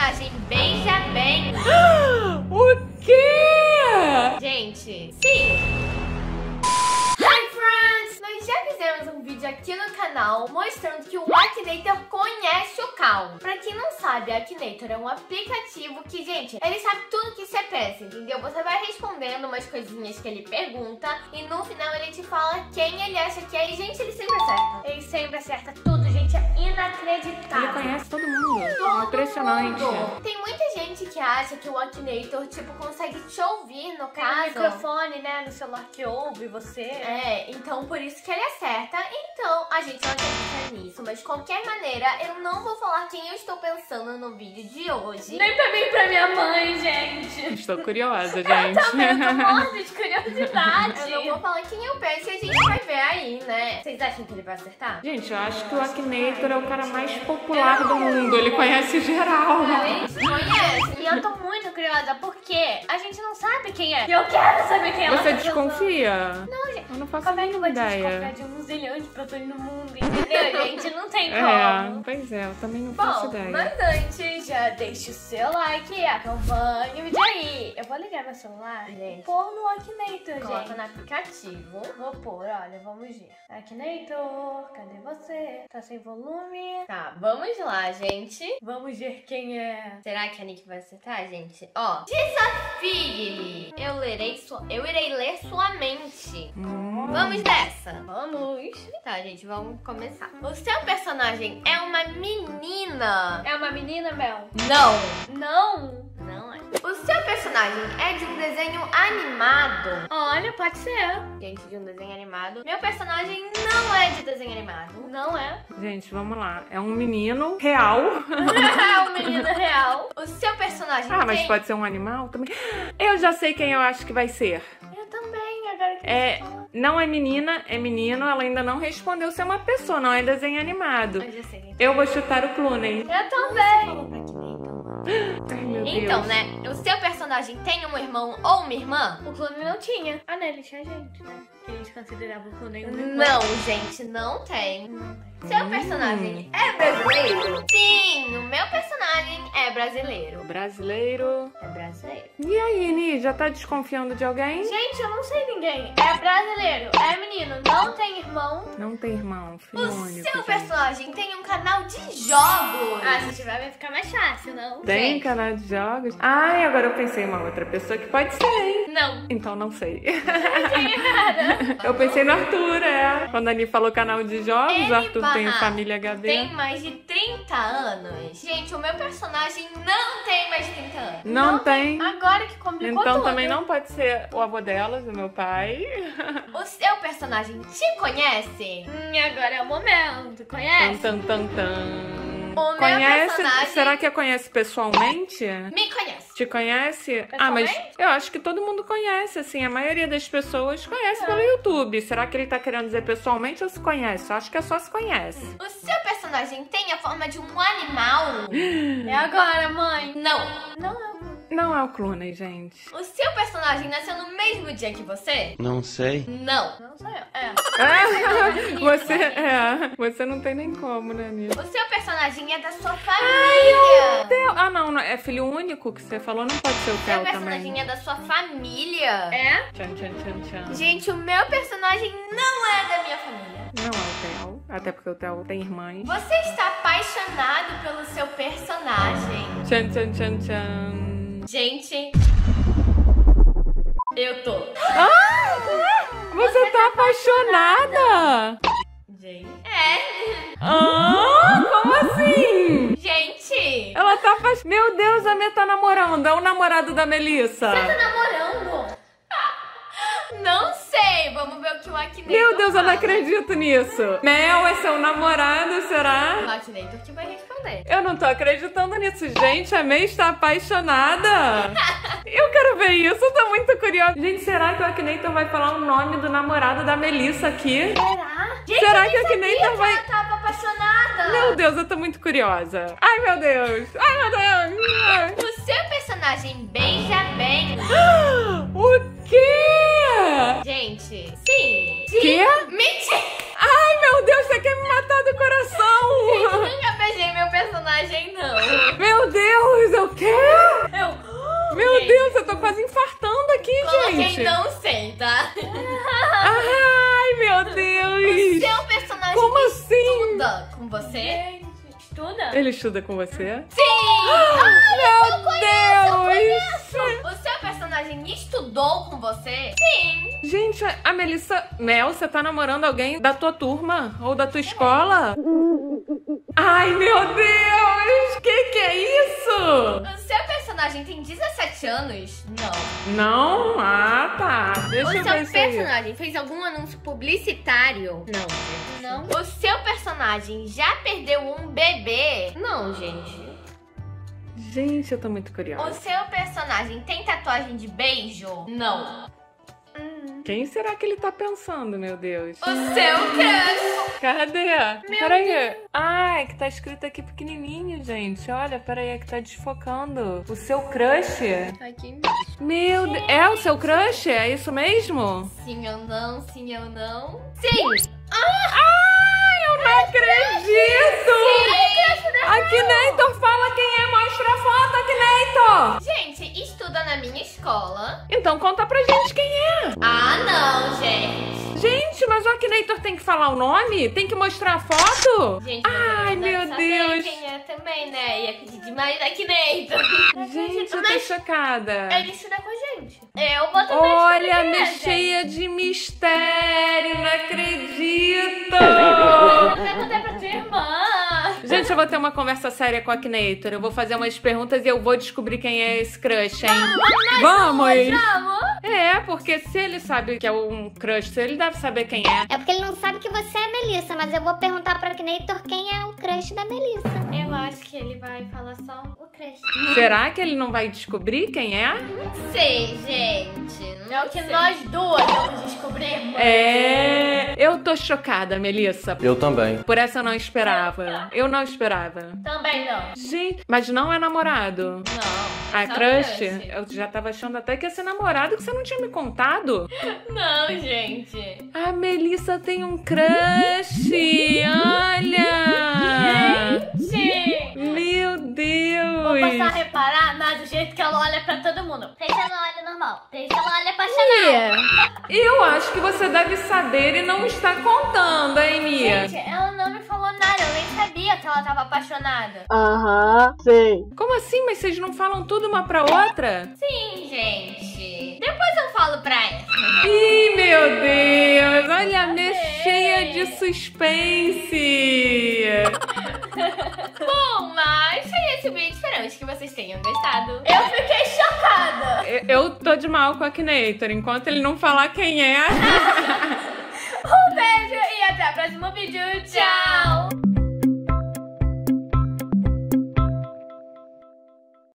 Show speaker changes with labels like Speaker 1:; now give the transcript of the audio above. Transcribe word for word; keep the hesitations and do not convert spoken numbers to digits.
Speaker 1: personagem beija bem.
Speaker 2: O quê?
Speaker 1: Gente, sim. Hi friends! Nós já fizemos um vídeo aqui no canal mostrando que o Akinator conhece o Calm. Pra quem não sabe, o Akinator é um aplicativo que, gente, ele sabe tudo que você pensa, entendeu? Você vai respondendo umas coisinhas que ele pergunta e no final ele te fala quem ele acha que é. E, gente, ele sempre acerta. Ele sempre acerta tudo, gente. É inacreditável.
Speaker 2: Ele conhece todo mundo.
Speaker 1: Todo
Speaker 2: Impressionante.
Speaker 1: mundo. Tem muita gente que acha que o Akinator, tipo, consegue te ouvir, no
Speaker 3: Tem
Speaker 1: caso.
Speaker 3: um microfone, né, no celular que ouve você.
Speaker 1: É, então por isso que ele acerta. Então a gente não acredita nisso. Mas de qualquer maneira, eu não vou falar quem eu estou pensando no vídeo de hoje.
Speaker 3: Nem pra mim e pra minha mãe, gente.
Speaker 2: Estou curiosa, gente.
Speaker 3: Também eu tô morta de curiosidade.
Speaker 1: Eu não vou falar quem eu penso e a gente vai ver aí, né? Vocês acham que ele vai acertar?
Speaker 2: Gente, eu acho que o Akinator é o cara mais popular do mundo. Ele conhece geral.
Speaker 1: Gente, conhece?
Speaker 3: E eu tô muito curiosa, porque a gente não sabe quem é. E eu quero saber quem é.
Speaker 2: Você desconfia?
Speaker 3: Não, gente.
Speaker 2: Eu não faço
Speaker 3: Como é que eu vou
Speaker 2: ideia.
Speaker 3: desconfiar de um zilhão de pessoas no mundo, entendeu, gente? Não tem como.
Speaker 2: É, pois é, eu também não faço
Speaker 1: Bom,
Speaker 2: ideia.
Speaker 1: mas antes, já deixa o seu like, acompanha o vídeo aí.
Speaker 3: Eu vou ligar meu celular
Speaker 1: Gente.
Speaker 3: e pôr no Akinator,
Speaker 1: Coloca
Speaker 3: gente.
Speaker 1: no aplicativo.
Speaker 3: Vou pôr, olha, vamos ver. Akinator, cadê você? Tá sem volume.
Speaker 1: Tá, vamos lá, gente.
Speaker 3: Vamos ver quem é.
Speaker 1: Será que a Nick vai acertar, gente? Ó, desafie-me. Eu lerei sua... Eu irei ler sua mente.
Speaker 2: Hum.
Speaker 1: Vamos dessa.
Speaker 3: Vamos.
Speaker 1: Tá, gente, vamos começar. O seu personagem é uma menina?
Speaker 3: É uma menina, Mel?
Speaker 1: Não.
Speaker 3: Não.
Speaker 1: Não é. O seu personagem é de um desenho animado?
Speaker 3: Olha, pode ser.
Speaker 1: Gente, de um desenho animado. Meu personagem não é de desenho animado.
Speaker 3: Não é.
Speaker 2: Gente, vamos lá. É um menino real.
Speaker 3: É um menino real.
Speaker 1: O seu personagem
Speaker 2: Ah, mas
Speaker 1: tem...
Speaker 2: pode ser um animal também. Eu já sei quem eu acho que vai ser.
Speaker 3: Eu também, agora que
Speaker 2: É,
Speaker 3: você fala.
Speaker 2: não é menina, é menino. Ela ainda não respondeu se é uma pessoa, não é desenho animado.
Speaker 1: Eu já sei quem
Speaker 2: Eu vou chutar o Clooney.
Speaker 3: Eu também.
Speaker 2: Ai, meu
Speaker 1: Então,
Speaker 2: Deus.
Speaker 1: né? O seu personagem tem um irmão ou uma irmã?
Speaker 3: O clone não tinha. Ah, né? Ele tinha gente, né? Que eles consideravam o clone um irmão.
Speaker 1: Não, gente, não tem. Seu personagem é brasileiro? Sim, o meu personagem é brasileiro.
Speaker 2: Brasileiro.
Speaker 1: É brasileiro.
Speaker 2: E aí, Ni, já tá desconfiando de alguém?
Speaker 3: Gente, eu não sei ninguém. É brasileiro, é menino, não tem irmão.
Speaker 2: Não tem irmão, filho
Speaker 1: O
Speaker 2: único.
Speaker 1: seu
Speaker 2: gente.
Speaker 1: personagem tem um canal de jogos?
Speaker 3: Ah, se tiver vai ficar mais fácil, não?
Speaker 2: Tem
Speaker 1: gente.
Speaker 2: canal de jogos? Ai, agora eu pensei em uma outra pessoa que pode ser, hein?
Speaker 3: Não.
Speaker 2: Então não sei.
Speaker 3: Errada.
Speaker 2: Eu pensei no Arthur, é. Quando a Ani falou canal de jogos,
Speaker 1: Ele
Speaker 2: o Arthur tem
Speaker 1: barra
Speaker 2: família H D.
Speaker 1: Tem mais de trinta anos? Gente, o meu personagem não tem mais de trinta anos.
Speaker 2: Não,
Speaker 3: Não
Speaker 2: tem.
Speaker 3: Agora que complicou
Speaker 2: Então
Speaker 3: tudo.
Speaker 2: também não pode ser o avô delas, o meu pai.
Speaker 1: O seu personagem te conhece?
Speaker 3: Hum, agora é o momento, conhece?
Speaker 2: Tan, tan, tan, tan.
Speaker 1: O meu
Speaker 2: Conhece?
Speaker 1: personagem-
Speaker 2: Será que a conhece pessoalmente?
Speaker 1: Me conhece.
Speaker 2: Te conhece? Ah, mas
Speaker 3: Pessoalmente?
Speaker 2: eu acho que todo mundo conhece, assim. A maioria das pessoas conhece pelo YouTube. Será que ele tá querendo dizer pessoalmente ou se conhece? Eu acho que é só se conhece.
Speaker 1: O seu personagem tem a forma de um animal?
Speaker 3: É agora, mãe.
Speaker 1: Não.
Speaker 3: Não, não.
Speaker 2: Não é o Clooney, gente.
Speaker 1: O seu personagem nasceu no mesmo dia que você?
Speaker 4: Não sei.
Speaker 1: Não.
Speaker 3: Não sou eu. É.
Speaker 2: É, você, é, você não tem nem como, né, amiga?
Speaker 1: O seu personagem é da sua família?
Speaker 2: Theo- Ah, não, não, é filho único que você falou, não pode ser o
Speaker 1: O seu
Speaker 2: Theo
Speaker 1: personagem
Speaker 2: também.
Speaker 1: é da sua família?
Speaker 3: É?
Speaker 2: Tchan, tchan, tchan, tchan.
Speaker 1: Gente, o meu personagem não é da minha família.
Speaker 2: Não é o Theo, até porque o Theo tem irmãs.
Speaker 1: Você está apaixonado pelo seu personagem?
Speaker 2: Tchan, tchan, tchan, tchan.
Speaker 1: Gente, eu tô.
Speaker 2: Ah! Você tá apaixonada?
Speaker 1: Gente. É.
Speaker 2: Ah, como assim?
Speaker 1: Gente.
Speaker 2: Ela tá apaixonada. Meu Deus, a Mê tá namorando. É o namorado da Melissa.
Speaker 1: Você tá namorando? Não sei. Vamos ver o que o Akinator
Speaker 2: Meu Deus, eu não
Speaker 1: fala.
Speaker 2: acredito nisso. Mel é seu namorado, será?
Speaker 1: O Akinator que vai responder.
Speaker 2: Eu não tô acreditando nisso. Gente, a May está apaixonada. Eu quero ver isso, eu tô muito curiosa. Gente, será que o Akinator vai falar o nome do namorado da Melissa aqui?
Speaker 1: Será? Gente,
Speaker 2: Será
Speaker 1: eu
Speaker 2: que
Speaker 1: nem
Speaker 2: a
Speaker 1: sabia
Speaker 2: Akinator
Speaker 1: que
Speaker 2: vai-
Speaker 1: ela tava apaixonada.
Speaker 2: Meu Deus, eu tô muito curiosa. Ai, meu Deus. Ai, meu Deus.
Speaker 1: O seu personagem beija bem.
Speaker 2: O quê?
Speaker 1: Gente, sim. Sim.
Speaker 2: Quê?
Speaker 1: Mentira.
Speaker 2: Ai, meu Deus, você quer me matar do
Speaker 1: Eu
Speaker 2: coração.
Speaker 1: nunca beijei meu personagem, não.
Speaker 2: Meu Deus, eu
Speaker 1: gente.
Speaker 2: Deus, eu tô quase infartando aqui,
Speaker 1: Coloquei
Speaker 2: gente.
Speaker 1: não sei, tá?
Speaker 2: Ai, meu Deus.
Speaker 1: O seu personagem
Speaker 2: Como assim?
Speaker 1: estuda com você?
Speaker 3: Gente, estuda?
Speaker 2: Ele estuda com você?
Speaker 1: Sim!
Speaker 2: Meu Deus!
Speaker 1: O seu personagem estudou com você? Sim!
Speaker 2: Gente, a Melissa... Mel, você tá namorando alguém da tua turma? Ou da tua escola? Ai, meu Deus! Que que é isso?
Speaker 1: O seu personagem tem dezessete anos? Não.
Speaker 2: Não? Ah, tá. Deixa
Speaker 1: O
Speaker 2: eu ver
Speaker 1: seu
Speaker 2: isso aí.
Speaker 1: personagem fez algum anúncio publicitário? Não. Não? O seu personagem já perdeu um bebê? Não, gente.
Speaker 2: Gente, eu tô muito
Speaker 1: O
Speaker 2: curiosa.
Speaker 1: seu personagem tem tatuagem de beijo? Não.
Speaker 2: Quem será que ele tá pensando, meu Deus?
Speaker 1: O seu crush?
Speaker 2: Cadê? Peraí. Ah, é que tá escrito aqui pequenininho, gente. Olha, peraí, é que tá desfocando. O seu crush?
Speaker 1: Aqui.
Speaker 2: Meu Deus. É o seu crush? É isso mesmo?
Speaker 1: Sim ou não? Sim ou não? Sim!
Speaker 2: Ai, eu não acredito! Akinator, fala quem é. Mostra a foto, Akinator.
Speaker 1: Gente, estuda na minha escola.
Speaker 2: Então conta pra gente quem é.
Speaker 1: Ah, não, gente.
Speaker 2: Gente, mas o Akinator tem que falar o nome? Tem que mostrar a foto?
Speaker 1: Gente, mas
Speaker 2: Ai,
Speaker 1: eu
Speaker 2: meu
Speaker 1: deve saber
Speaker 2: Deus.
Speaker 1: quem é também, né? Ia pedir demais aqui dentro.
Speaker 2: Gente, eu tô
Speaker 1: Mas
Speaker 2: chocada.
Speaker 1: ele estuda com a gente. Eu vou também
Speaker 2: Olha,
Speaker 1: estudar,
Speaker 2: me
Speaker 1: né,
Speaker 2: cheia de mistério, não acredito!
Speaker 1: Perguntei pra tua irmã.
Speaker 2: Gente, eu vou ter uma conversa séria com o Akinator. Eu vou fazer umas perguntas e eu vou descobrir quem é esse crush, hein? Vamos!
Speaker 1: Vamos!
Speaker 2: É, porque se ele sabe que é um crush, ele deve saber quem é.
Speaker 4: É porque ele não sabe que você é a Melissa, mas eu vou perguntar pra Akinator quem é o crush da Melissa.
Speaker 1: Eu acho que ele vai falar só o crush.
Speaker 2: Será que ele não vai descobrir quem é?
Speaker 1: Sei, gente. Não é o que nós duas vamos descobrir, mano.
Speaker 2: É, eu tô chocada, Melissa.
Speaker 5: Eu também.
Speaker 2: Por essa eu não esperava. Eu não esperava.
Speaker 1: Também não.
Speaker 2: Gente, mas não é namorado.
Speaker 1: Não.
Speaker 2: Ah,
Speaker 1: só
Speaker 2: crush? Eu já tava achando até que ia ser namorado, que você não tinha me contado.
Speaker 1: Não, gente.
Speaker 2: A Melissa tem um crush! Olha!
Speaker 1: Gente.
Speaker 2: Meu
Speaker 3: Vou passar a
Speaker 2: Deus!
Speaker 3: reparar na, do jeito que ela olha pra todo mundo.
Speaker 4: Deixa ela olha normal. Deixa ela olha apaixonada.
Speaker 2: Eu acho que você deve saber e não está contando, hein, Mia?
Speaker 1: Gente, ela não me falou nada. Eu nem sabia que ela tava apaixonada.
Speaker 6: Aham, sei.
Speaker 2: Como assim? Mas vocês não falam tudo uma pra outra?
Speaker 1: Sim, gente. Depois eu falo pra ela.
Speaker 2: Ih, meu Deus! Olha, me cheia de suspense!
Speaker 1: Bom, mas foi esse vídeo. Esperamos que vocês tenham gostado. Eu fiquei chocada.
Speaker 2: Eu- Eu tô de mal com o Akinator. Enquanto ele não falar quem é...